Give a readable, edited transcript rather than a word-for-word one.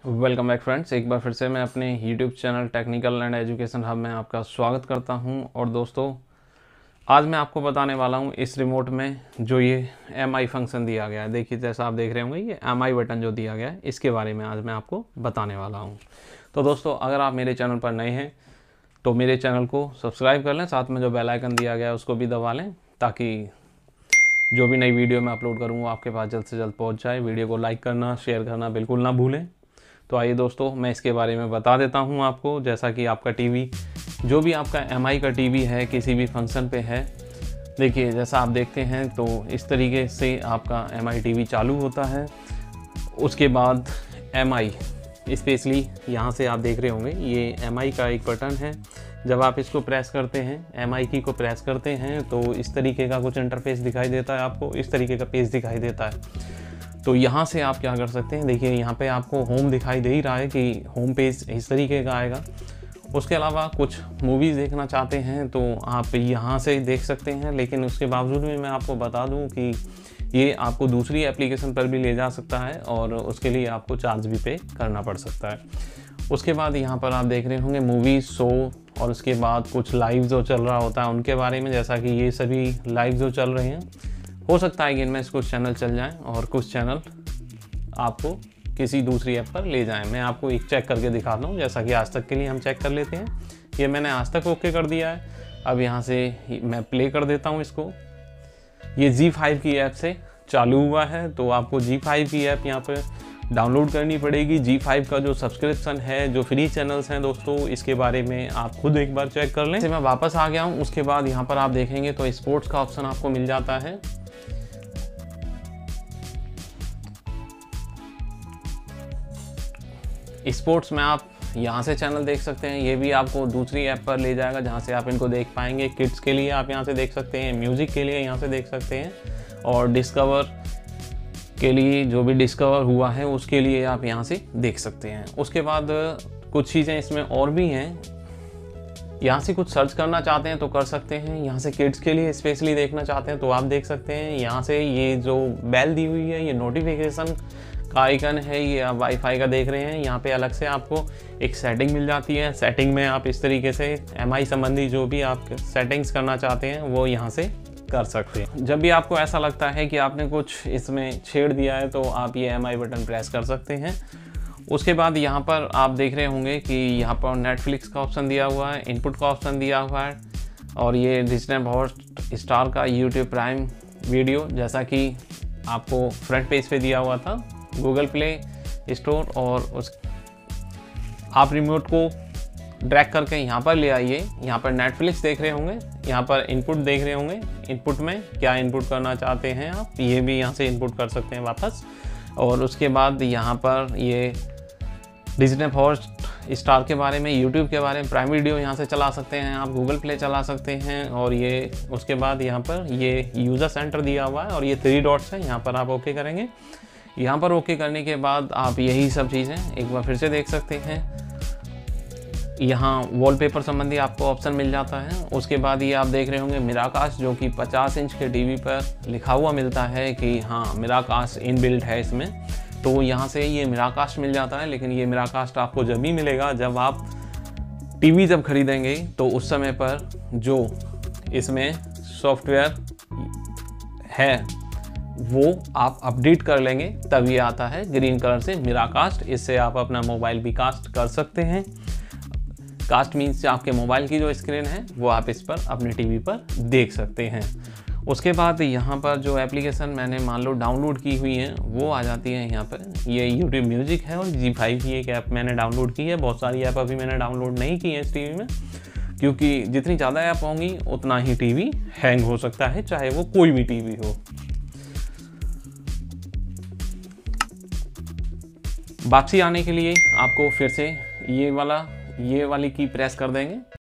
Welcome back friends, एक बार फिर से मैं अपने YouTube channel technical and education hub में आपका स्वागत करता हूं। और दोस्तों, आज मैं आपको बताने वाला हूं इस रिमोट में जो ये MI फंक्शन दिया गया है। देखिए, जैसा आप देख रहे होंगे, ये MI बटन जो दिया गया है, इसके बारे में आज मैं आपको बताने वाला हूँ। तो दोस्तों, अगर आप मेरे चैनल पर नए हैं तो मेरे चैनल को सब्सक्राइब कर लें, साथ में जो बेल आइकन दिया गया है उसको भी दबा लें, ताकि जो भी नई वीडियो मैं अपलोड करूँगा आपके पास जल्द से जल्द पहुँच जाए। वीडियो को लाइक करना, शेयर करना बिल्कुल ना भूलें। तो आइए दोस्तों, मैं इसके बारे में बता देता हूं आपको। जैसा कि आपका टीवी, जो भी आपका MI का टीवी है, किसी भी फंक्शन पे है, देखिए जैसा आप देखते हैं तो इस तरीके से आपका MI टीवी चालू होता है। उसके बाद MI स्पेशली यहाँ से आप देख रहे होंगे, ये MI का एक बटन है। जब आप इसको प्रेस करते हैं, MI की को प्रेस करते हैं, तो इस तरीके का कुछ इंटरफेस दिखाई देता है आपको, इस तरीके का पेज दिखाई देता है। तो यहाँ से आप क्या कर सकते हैं, देखिए यहाँ पे आपको होम दिखाई दे ही रहा है कि होम पेज इस तरीके का आएगा। उसके अलावा कुछ मूवीज़ देखना चाहते हैं तो आप यहाँ से देख सकते हैं, लेकिन उसके बावजूद भी मैं आपको बता दूँ कि ये आपको दूसरी एप्लीकेशन पर भी ले जा सकता है और उसके लिए आपको चार्ज भी पे करना पड़ सकता है। उसके बाद यहाँ पर आप देख रहे होंगे मूवी, शो, और उसके बाद कुछ लाइव जो चल रहा होता है उनके बारे में। जैसा कि ये सभी लाइव जो चल रहे हैं, हो सकता है कि इनमें कुछ चैनल चल जाएं और कुछ चैनल आपको किसी दूसरी ऐप पर ले जाएं। मैं आपको एक चेक करके दिखाता हूं। जैसा कि आज तक के लिए हम चेक कर लेते हैं। ये मैंने आज तक ओके कर दिया है। अब यहाँ से मैं प्ले कर देता हूं इसको। ये G5 की ऐप से चालू हुआ है, तो आपको G5 की ऐप यहाँ पर डाउनलोड करनी पड़ेगी। G5 का जो सब्सक्रिप्शन है, जो फ्री चैनल्स हैं दोस्तों, इसके बारे में आप खुद एक बार चेक कर लें। मैं वापस आ गया हूँ। उसके बाद यहाँ पर आप देखेंगे तो स्पोर्ट्स का ऑप्शन आपको मिल जाता है। स्पोर्ट्स में आप यहाँ से चैनल देख सकते हैं। ये भी आपको दूसरी ऐप पर ले जाएगा जहाँ से आप इनको देख पाएंगे। किड्स के लिए आप यहाँ से देख सकते हैं, म्यूज़िक के लिए यहाँ से देख सकते हैं, और डिस्कवर के लिए जो भी डिस्कवर हुआ है उसके लिए आप यहाँ से देख सकते हैं। उसके बाद कुछ चीज़ें इसमें और भी हैं। यहाँ से कुछ सर्च करना चाहते हैं तो कर सकते हैं। यहाँ से किड्स के लिए स्पेशली देखना चाहते हैं तो आप देख सकते हैं। यहाँ से ये जो बेल दी हुई है, ये नोटिफिकेशन का आइकन है, ये आप वाईफाई का देख रहे हैं। यहाँ पे अलग से आपको एक सेटिंग मिल जाती है। सेटिंग में आप इस तरीके से MI संबंधी जो भी आप सेटिंग्स करना चाहते हैं वो यहाँ से कर सकते हैं। जब भी आपको ऐसा लगता है कि आपने कुछ इसमें छेड़ दिया है तो आप ये MI बटन प्रेस कर सकते हैं। उसके बाद यहाँ पर आप देख रहे होंगे कि यहाँ पर नेटफ्लिक्स का ऑप्शन दिया हुआ है, इनपुट का ऑप्शन दिया हुआ है, और ये डिज्नी हॉटस्टार का YouTube प्राइम वीडियो, जैसा कि आपको फ्रंट पेज पे दिया हुआ था, गूगल प्ले स्टोर। और उस आप रिमोट को ड्रैग करके यहाँ पर ले आइए। यहाँ पर नेटफ्लिक्स देख रहे होंगे, यहाँ पर इनपुट देख रहे होंगे। इनपुट में क्या इनपुट करना चाहते हैं आप, ये भी यहाँ से इनपुट कर सकते हैं वापस। और उसके बाद यहाँ पर ये डिज्नी हॉटस्टार के बारे में, यूट्यूब के बारे में प्राइम वीडियो यहाँ से चला सकते हैं आप, गूगल प्ले चला सकते हैं। और ये उसके बाद यहाँ पर ये यूज़र सेंटर दिया हुआ है और ये 3 डॉट्स है, यहाँ पर आप ओके करेंगे। यहाँ पर ओके करने के बाद आप यही सब चीज़ें एक बार फिर से देख सकते हैं। यहाँ वॉलपेपर संबंधी आपको ऑप्शन मिल जाता है। उसके बाद ये आप देख रहे होंगे मिराकास्ट, जो कि 50 इंच के टीवी पर लिखा हुआ मिलता है कि हाँ मिराकास्ट इनबिल्ट है इसमें। तो यहाँ से ये मिराकास्ट मिल जाता है। लेकिन ये मिराकास्ट आपको जब भी मिलेगा जब आप टीवी जब खरीदेंगे, तो उस समय पर जो इसमें सॉफ्टवेयर है वो आप अपडेट कर लेंगे, तभी आता है ग्रीन कलर से मिराकास्ट। इससे आप अपना मोबाइल भी कास्ट कर सकते हैं। कास्ट मीन्स आपके मोबाइल की जो स्क्रीन है वो आप इस पर अपने टीवी पर देख सकते हैं। उसके बाद यहाँ पर जो एप्लीकेशन मैंने मान लो डाउनलोड की हुई है वो आ जाती है यहाँ पर। ये YouTube म्यूज़िक है और G5 की एक ऐप मैंने डाउनलोड की है। बहुत सारी ऐप अभी मैंने डाउनलोड नहीं की है इस टीवी में, क्योंकि जितनी ज़्यादा ऐप होंगी उतना ही टीवी हैंग हो सकता है, चाहे वो कोई भी टीवी हो। वापसी आने के लिए आपको फिर से ये वाली की प्रेस कर देंगे।